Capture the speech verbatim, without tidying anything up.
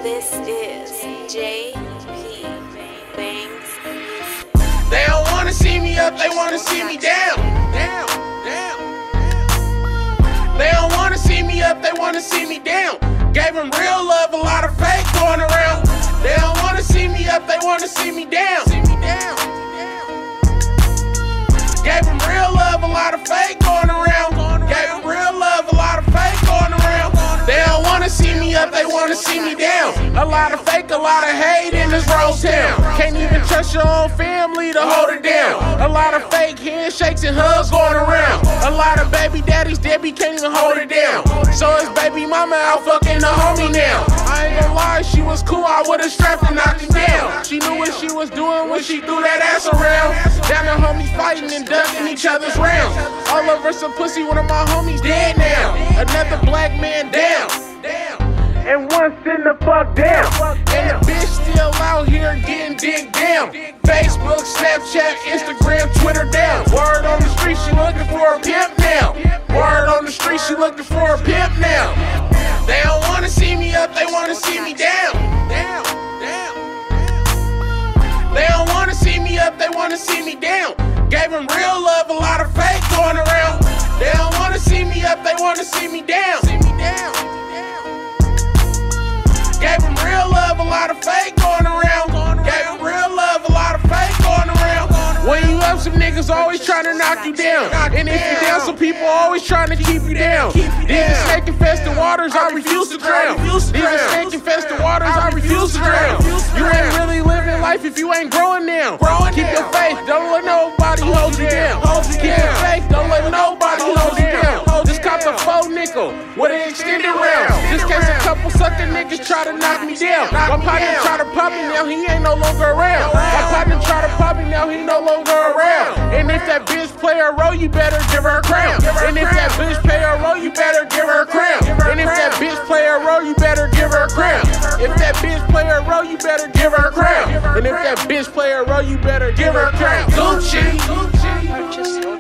This is J P Bangs. They don't wanna see me up, they wanna see me down. Down, down. They don't wanna see me up, they wanna see me down. Gave them real love, a lot of fake going around. They don't wanna see me up, they wanna see me down. See me down. Gave them real love, a lot of fake going around. Gave them real love, a lot of fake going around. They don't wanna see me up, they wanna see me down. A lot of fake, a lot of hate in this rose town. Can't even trust your own family to hold it down. A lot of fake handshakes and hugs going around. A lot of baby daddies, Debbie can't even hold it down. So his baby mama out fucking the homie now. I ain't gonna lie, she was cool, I would've strapped and knocked him down. She knew what she was doing when she threw that ass around. Down the homies fighting and ducking each other's rounds. All over some pussy, one of my homies dead now. Another black man down. And one sitting the fuck down. And the bitch still out here getting digged down. Facebook, Snapchat, Instagram, Twitter down. Word on the street, she looking for a pimp now. Word on the street, she looking for a pimp now. They don't wanna see me up, they wanna see me down. Down, down. They don't wanna see me up, they wanna see me down. Gave them real love, a lot of fake going around. They don't wanna see me up, they wanna see me down. See me down. Gave them real love, a lot of fake going around. Gave them real love, a lot of fake going around. When you up, some niggas always trying to knock you down. And if you down, some people always trying to keep you down. These are snake infested waters, I refuse to drown. These are snake infested waters, I refuse to drown. You ain't really living life if you ain't growing now. Keep your faith, don't let nobody hold you down. Keep your faith, don't let nobody hold you down. Just cop the faux nickel with an extended round. Just in case a couple sucker niggas try to knock me down. My partner try to pop me now, he ain't no longer around. My partner try to pop me now, he no longer around. And if that bitch play a role, you better give her a crown. And if that bitch play a role, you better give her a crown. And if that bitch play a role, you better give her a crown. If that bitch play a role, you better give her a crown. And if that bitch play a role, you better give her a crown. Gucci. Purchase